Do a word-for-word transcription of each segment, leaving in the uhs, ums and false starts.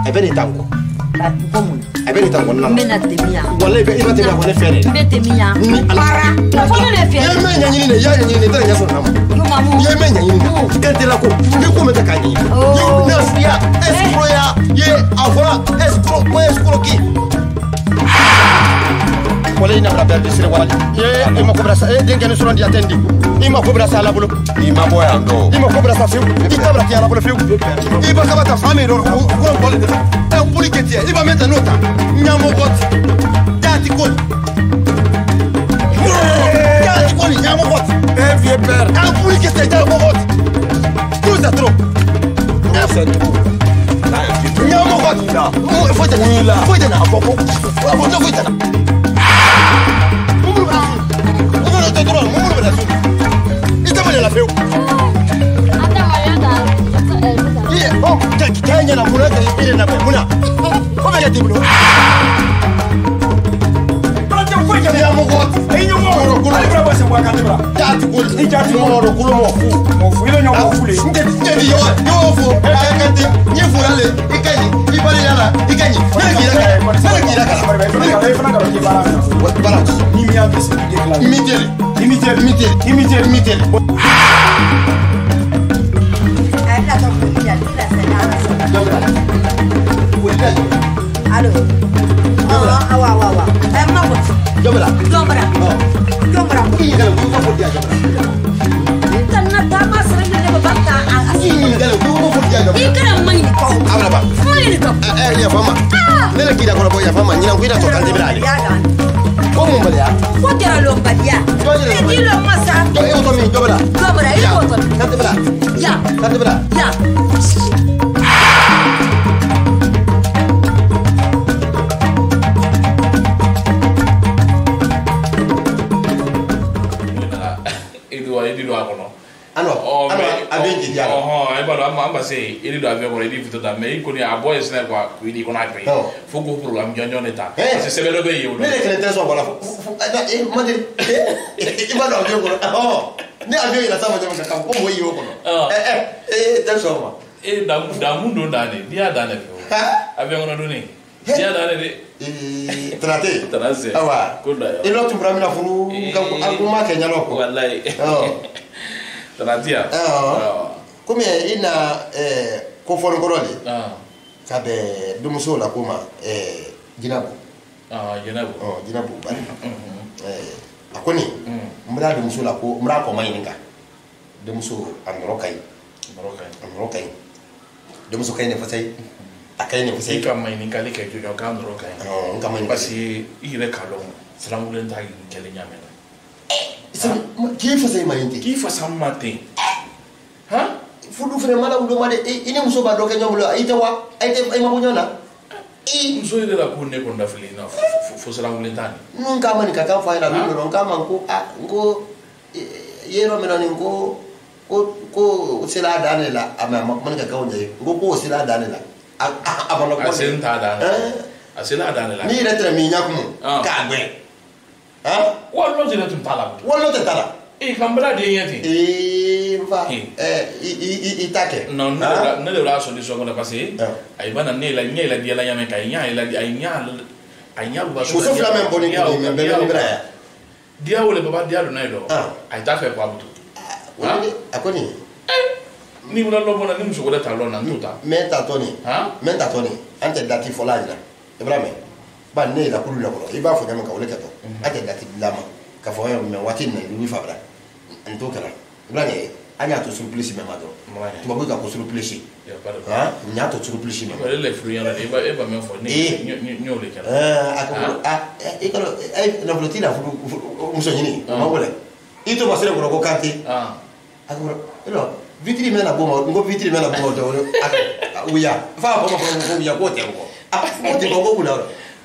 e be ni tango ko mun e be ni tango na me na temia wala e be e ba temia ko ne fere me temia para ko ne fere ye me nyanyini ne ya nyanyini ne tare nyaso na yo mamu ye me nyanyini kente la ko ni ko me ta kanyi ye na sia escro ya ye avora escro ko escro ki wala ina bra berde sire wala ye ima ko brasa e den ken suron di atendi ima ko brasa la bulu ima boya ndo ima ko brasa fiu ita bra ki ala bulu fiu iba ka bata fami ro ko ko bol de e un puliketi iba meta nota nyamo bot dati ko dati ko nyamo bot e vie per un puliketi nyamo bot cosa tro cosa tro nyamo bot foi de foi de na boko foi de foi de la feu. Iya, oh, kayaknya nak mula dari ini nak mula. Kau macam tu bro. Macam kau jadi yang muka. Ini muka. Kau berapa sebuah kali berapa? Jatuh kul. Ini jatuh muka. Kul mau fu. Mau fu. Ini yang mau fu le. Jadi jadi yo yo fu. Kaya kati. Ni fu le. Ikan ni. Ikan ni lah. Ikan ni. Mana kira kan? Mana kira kan? Mana kira kan? Mana kira kan? What balance? Ni mian bis. Imitiel. Imitiel. Imitiel. Imitiel. Imitiel. Allô. Ah wa wa wa. Eh ma ko. Jobra. Jobra. Oh. Jobra. Ini kalau tu kau dia jobra. Tanna tama sere ne ba bata. Ini kalau tu kau dia jobra. Ikra mani ko. Abra ba. Mani ko. Eh ya fama. Nela kida kono boya fama nyina kuida to kan debra. Ko mo mbaya. Ko kera lo mbadia. Ni lo masa. Yo eu to mi jobra. Jobra e ko to. Kan debra. Ya. Kan debra. Ya. Ano, ano, abengi dia. Oh, ai ba ma ba sei, ele do ave ora di fito da me ko ni a boy sna kwa ku di ko na pe. Fu ko program jonjo neta. Se se velo be yo. Mele que tenso bola. Eh, mande. Eh, iba do ko. Oh. Ni ave ila sama jamu ka ko mo yo ko. Eh eh, eh tenso ma. Eh da da mundo da ne, dia da ne. Ave ngono do ni. Dia da ne de. Eh, trate. Trase. Awa. Ko da. Ilo tu bramina furu ka ko ma kenya loko. Wallahi. Oh. Tanatia. Ah. Comme ina eh ko fon goroli. Ah. Kabe dumuso la kuma eh jinabu. Ah, jinabu. Oh, jinabu ba. Eh akoni. Mra dumuso la ko mra ko mai ninga. Dumuso amrokai. Amrokai. Amrokai. Dumuso kai ne fasai. Akai ne fasai. Ka mai ninga le kai jo ka amrokai. Oh, ka mai. Basi ire kalon. Srangulen ta kele nyame. Qui faisait maïnté? Qui fait ça matin? Hein? Fudu frère mala udo made ini muso ba doke nyomulo aite wa aite ay mabunyona e muso ile la kunne konda filina fo sala ngulentani nun kama ni kaka fa ina bindo non kama nko nko yero mena ni nko ko ko sila dane la ama man kaka onye nko ko sila dane la abana ko asenta dane asila dane la ni retre mi nyakumu ka gbe ah wallo jere tum tala wallo te tala e kambra de yenti e va eh i i take no no no le la solution ko na passer ay bana ne la ne la dia la nyame kay nya la ay nya ay nya ba so so flamen boni ko mi be be bra dia wole baba dia do na do ay ta fe kwa butu woni akoni ni wala lo bona ni muso ko da talo na ntuta menta toni ha menta toni ante dati folajna ibrahim ba ne la kulu la ko iba fo nyama ka wole ka to ate dati lama ka fo yo me wati na ni fabra nto kala ibrahim anya to surplus me mado to babu ka ko surplus ya para ha nya to surplus me ko le fru yana iba iba me fo ni nyo le kala ah akko ah e ko ay na flotina fu muso nyini ma wole ito masere ko ko kanti ah akko ilo vitri me na boma ngo vitri me na boma to uya fa boma ko uya ko te ko ah ko te ko ko bula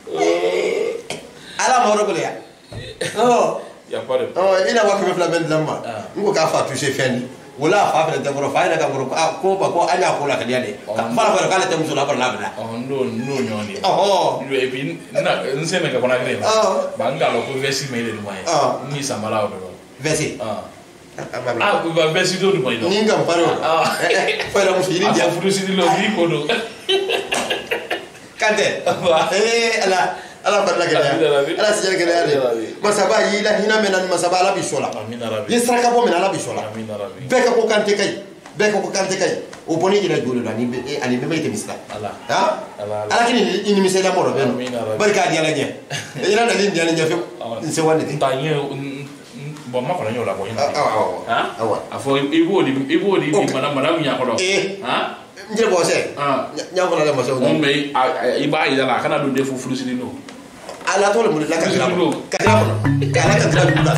ala ma ro ko le ya oh ya para oh ina wa ko fla ben lamma ngo ka fa toucher fendi wala fa fa te ko fa ina ka ko ko ba ko anya ko la ka dia de fa fa ka le te muso la ba la bla oh no no nyoni oh e bi na nse me ka kona grema ba ngalo ko vesi me le mai ni samala o do vesi ah ah ko ba vesi do do mai do ninga mparo ah fa la muso ni dia fudu si di lo di ko do Kante. Eh ala ala barla gele. Ala sijal gele. Masaba yi la hina mena masaba ala bisola. Amina rabbi. Yesraka bo mena ala bisola. Amina rabbi. Beka ko Kante kay. Beka ko Kante kay. O boni ila jolo la ni be ani be mayte misla. Ala. Ha? Ala kini ini misela moro ben. Barka di ala nye. Ila na ni di ala nye fe. Nse wande. Tanye bon ma kola nyola ko ina. Ah. Ha? Afo ibo di ibo di mana mana nya ko do. Ha? Nje bose. Ah. Nya ko la mo so. On me iba ida la kana do defu flusini no. Ala to le mo la ka dira. Ka dira ko. Ka ala ka dira ko.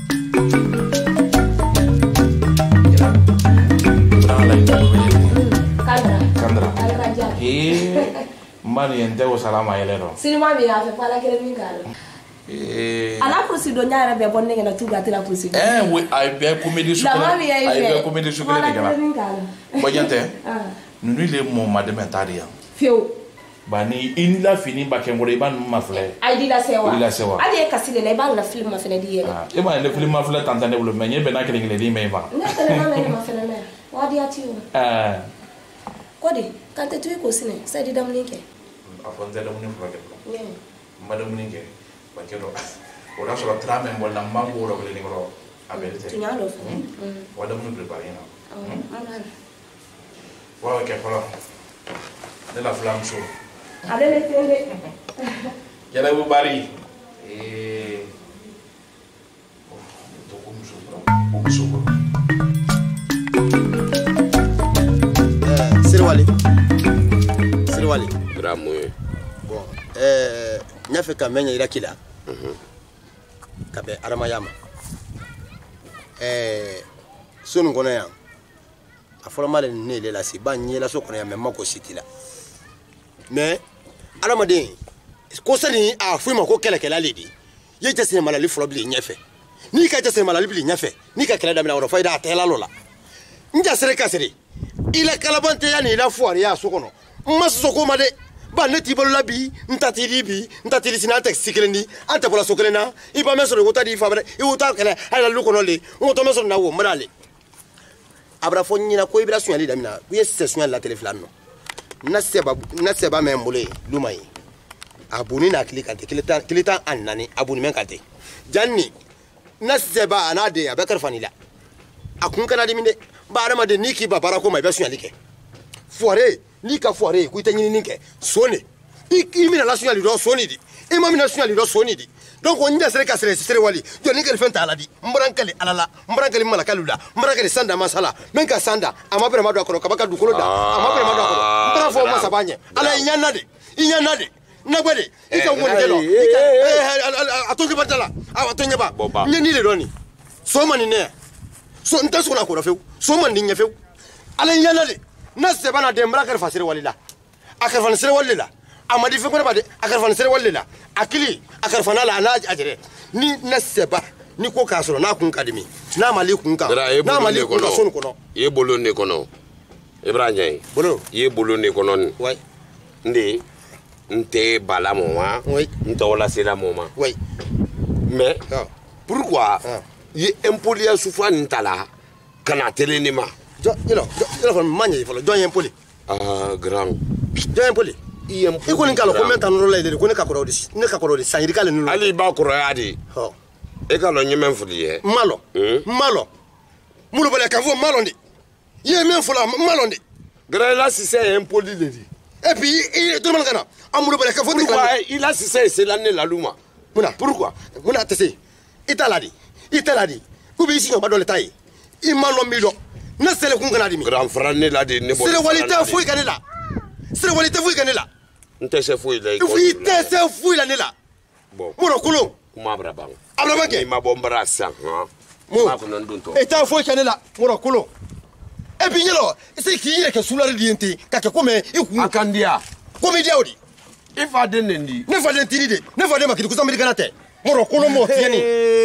Kandra. Kandra. Eh. Mari ente o salama yelero. Sinima mi ya fe pala kere mi kala. Eh. Ala kursi do nyaara be bonne ngena tuga tira kursi. Eh we ay be comédie sucré. Ay be comédie sucré de kala. Bojante. Ah. Nunu le mo madame taria. Fio. Bani in la fini ba ke ngore ban ma fle. Ay di la sewa. Di la sewa. Ali ka sile le ba la film ma fele di yele. Ah. E ba le film ma fle tantane bulu menye be na kele ngele di me ba. Na tele na me ma fele me. Wadi ati yo. Eh. Kodi, kante tu ko sine, sai di dam linke. Afon zeda mun ko ke. Yeah. Madam linke. Ba ke do. Ora so trame mo la mango ro le ngoro. Abelite. Tu nya lo fu. Wada mun prepare na. Oh, ala. Wa ke fala. De la flamme chaud. Ale le tende. Yala bu bari. Eh. Oh, to ko mu so bra. Ko so bra. Sirwali. Sirwali. Ramoué. Bon, euh, nya fe kamenya ira kila. Mhm. Kabe aramayama. Eh, sunu ngona ya. Afola male ne le la si ba nyela so kono ya memma ko sitila. Mais alamade ko sani a fuima ko kele kele ledi. Ye jase malali flobli nyefe. Ni ka jase malali bli nyefe. Ni ka kele da mina ro faida atela lola. Nja sere kasere. Ila kalabante ya ni la foire ya sokono masoko made ba neti balola bi ntatiri bi ntatiri sina tek sikrendi anta pola sokelena iba mesoro ko tadi fabre i uta kele ala lukono le ngoto mesoro na wo mrale abra fonni na ko ibra sunyali damina ku yesse sunyali la teleflano na seba na seba membule lumai abuni na klika te kilita kilita annani abuni men kate janni na seba anade abakar fanila akun kana diminde barama de niki babara ko mai besu yalike foire ni ka foire ku itanyini ninke sone iki mina national do sone di e ma mina national do sone di donc on nda sere ka sere sere wali jo ni kel fenta ala di mbarankali alala mbarankali malakalula mbarankali sanda masala menka sanda ama bere madu akoro kabaka dukolo da ama bere madu akoro mbara fo ma sabanye ala inyana de inyana de nabede ika woni kelo ika atonje batala atonje ba nyeni le doni so mani ne so nta so na ko rafeu so man din yafeu ala yana le na se bana de mbra kar fasire walila akar fan sire walila amadi fe ko ba de akar fan sire walila akili akar fan ala na ajere ni na se ba ni ko ka so na kun kadimi na mali kun ka na mali kun ka so ko no ye bolo ne kono ibrahim bolo ye bolo ne kono ouais ndi nte bala moma oui nte wala sila moma oui mais pourquoi ye impolia soufa ntala kana telenima jo yelo yelo fon manye folo jo impoli ah grand jo impoli i impoli ko ni kala ko menta no le de ko ne ka ko odi ne ka ko odi sanyi kala no ali ba ko yadi ho e ka lo nyemen fuliye malo malo mulo bale ka vo malo ndi ye men fula malo ndi grand là si c'est impoli le dit et puis il tout le monde kana amulo bale ka vo pourquoi il a si c'est c'est l'année la luma muna pourquoi muna tese italadi italadi ku bi si ngaba dole tay imalo milo na sele kun kana dimi grand frère ne la de ne sele walita fui kanela sele walita fui kanela nte se fui le ko ite se fui la nela bon muro kulo kuma bra bang abla banke ma bombra sa ha mo ma ko non dunto e ta fui kanela muro kulo e bi nyelo se ki yire ke sulare diente ka ke come iku akandia come diaudi ifa de nendi ne fa de tinide ne fa de makidi kusambiri kanate muro kulo mo tieni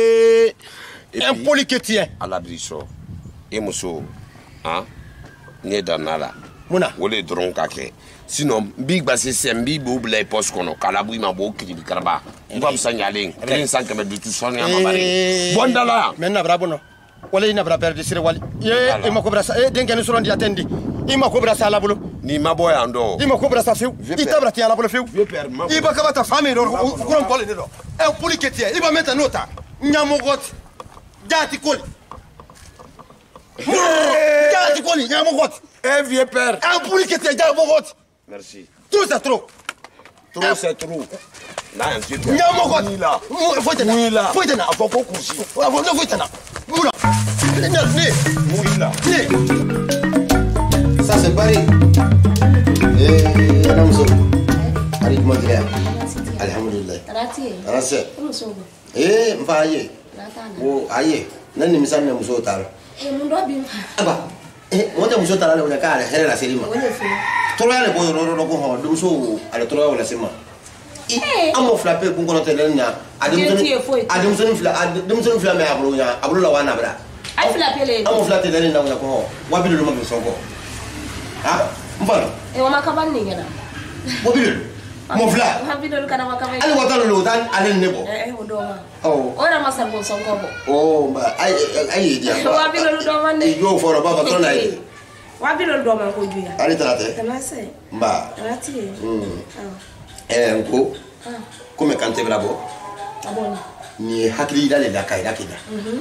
un poliketien à la briso et muso hein ne danala muna wole dron kake sinon big basse sembi bo blay post kono kala bu ma bo kiri karba ngam sanyalen clean san kame du tout son ya mabari bondala menna brabono wala ina bra perde sire wali ye e ma ko brasa e den ken suron di atendi e ma ko brasa la bulu Ni ma boy ando. Il m'a compris ça fait. Il t'a braqué à la police. Vieux père, ma Il va qu'à ta famille dans le courant parler dedans. Un poliquetier, il va mettre un autre. Nyamogot. Dati Koli. Dati Koli, Nyamogot. Eh vieux père. Un poliquetier, Nyamogot. Merci. Tout ça trop. Trop c'est trop. Là un vieux père. Nyamogot. Oui là. Faut être là. Oui là. Faut être là. Faut qu'on couche. Faut être là. Moula. Oui là. Ça c'est pareil. Eh, Madame Zo. Allez, comment dire? Alhamdulillah. Tarati. Tarasi. Como sou? Eh, mfa aye. Latana. Oh, aye. Nan ni misal na muso taro. Eh, mundo bimfa. Aba. Eh, wonte muso taro le ka ala hele la selima. Wole fe. Toro ya le boy ro ro ko ho dum so ala toro wala selima. Eh, amo flapper kun kono tele na. Adum so adum so fla adum so fla me abro ya. Abro la wana bra. Ai flapper le. Amo flapper tele na ko ho. Wa bi lo ma so ko. Ha? Mfano. Eh, wa makabani ngena. Wa bi lo. Mo fla. Wa bi lo kana makabani. Ali watalo lo tan ale nebo. Eh, eh, odoma. Oh. Ora masar bo sonko bo. Oh, ba ai ai dia. Wa bi lo do man ne. Yo foro baba to na ai. Wa bi lo do man ko juya. Ali tarate. Tanase. Ba. Tarati. Mm. Ah. Eh nko. Ah. Come kante bravo. Aboni. Ni hakili dale da kai da kida. Mhm.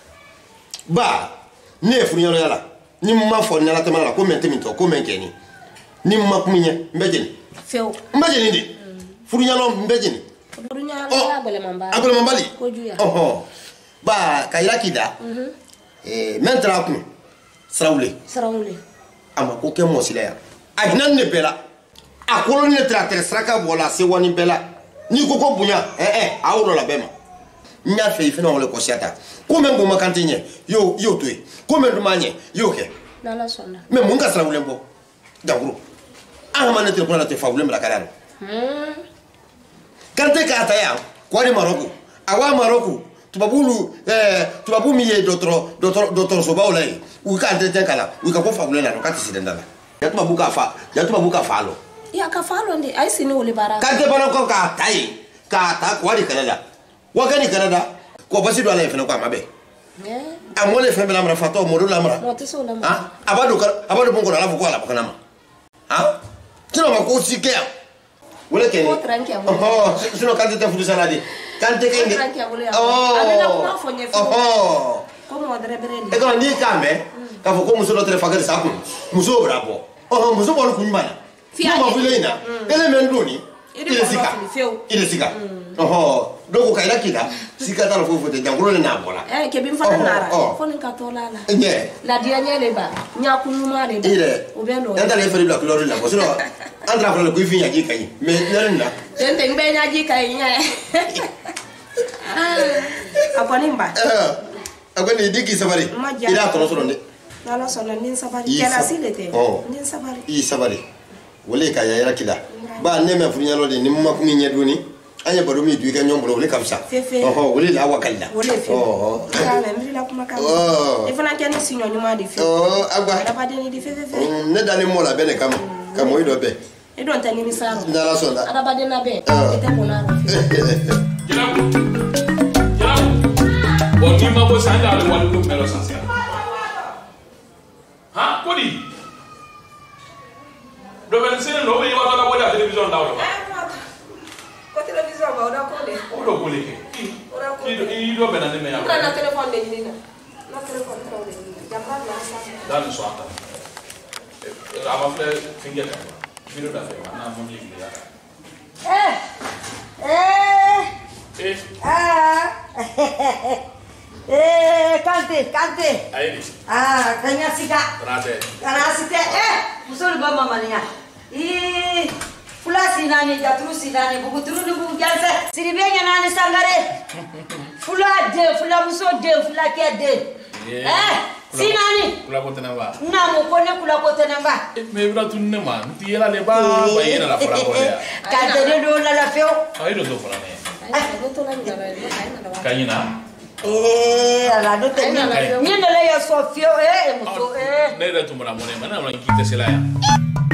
Ba. Ne funyo yala. Ni ma fo na la temala ko mente minto ko menkeni. Ni ma kuminye mbejeni. Feo. Mbejeni ndi. Furunya no mbejeni. Furunya no abele mambali. Abele mambali. Ko juya. Oh. Ba kaira kida. Mhm. Eh mentra ku. Srawle. Srawle. Ama ko ke mo sila ya. Agnan ne bela. Akolo ne tracteur sraka bola se woni bela. Ni ko ko bunya. Eh eh, awro la bema. Nya fe ife no le ko siata. Ko men go makantinye. Yo yo tue. Ko men dumanye. Yo ke. Na la sona. Me mun ka srawle mbo. Dagro. Ah man ne te pona te fawle mla kalano. Hmm. Kante ka ataya. Kwa ni Maroko. Awa Maroko. Tubabulu eh tubabumi ye dotro dotro dotro so baulai. U ka ante kala. U ka ko fawle na no ka tisidendala. Ya tubabuka fa. Ya tubabuka falo. Ya ka falo ndi ai sini ole bara. Kante bana ko ka tai. Ka ta ko di Canada. Wa ka ni Canada. Ko basi do ala ifena ko amabe. Eh. Amole fe bela mra fato mo do la mra. Mo te so la mra. Ah, abado abado bongo la ko ala bakana ma. Ah? Tino ma ko sike. Wole keni. Ko tranquia. Oh, sino kante te fudu saladi. Kante kende. Tranquia wole. Oh. Amena ko ma fonye fu. Oh. Como odre bereli. E ko ni kambe. Ka fo ko muso do tele fakari sa ku. Muso bravo. Oh, muso bo ku nyimana. Mama vilena. Ele mendoni. Ile sika. Ile sika. Oh, dogo kaila kida. Sika talo fufu te jangulo le nabola. Eh, ke bim fana nara. Fo ni katola la. Nye. La dia nyele ba. Nya kunuma le ba. Ile. Obelo. Enda le feri la couleur la. Bo sino andra fo le ku finya ji kai. Me nana. Tende ngbe nya ji kai nya. Ah. Apani mba. Eh. Agoni diki sabari. Ila to solo ne. Nala solo nin sabari. Kela silete. Nin sabari. I sabari. Wole ka yayara kila ba ne me funya lo de ni ma kumi nya doni anya baro mi duika nyombolo wole kamsa oh wole la wakalla oh ka me mi la kuma ka e fana ke ni sinyo nyuma de fi oh agba da ba de ni de fe fe fe ne dale mo la bene kam kam o do be e don tani mi saro na la sonda ada ba de na be e te bona ro Jila jila bo ni ma bo sanga le walu ko melo sansia ha kodi do ben sene no be wala la wala television dawo ko television ba oda ko le odo ko le ke ora ko i do ben ande me ya na telephone de ni na na telephone ko de jamba la sa dan so ata ama fle finger ka video da fe na mo ni ya eh eh eh ah eh kante kante ayi ah kanya sika rate kana sika eh musul ba mama niya ih fulasi nani jatru sinani bugu tru ni bugu jalsa siribenya nani sangare fula de fula muso de fula ke de eh sinani kula ko tenamba na mo ko ne kula ko tenamba me bra tunne man tiela le ba ba yena la fora ko ya ka de do la la feo ayi do do fora ne ai do to la ni la ba kayina eh ala do te ni ni le ya sofio eh muso eh ne da tumura mo ne mana lo inkite sela ya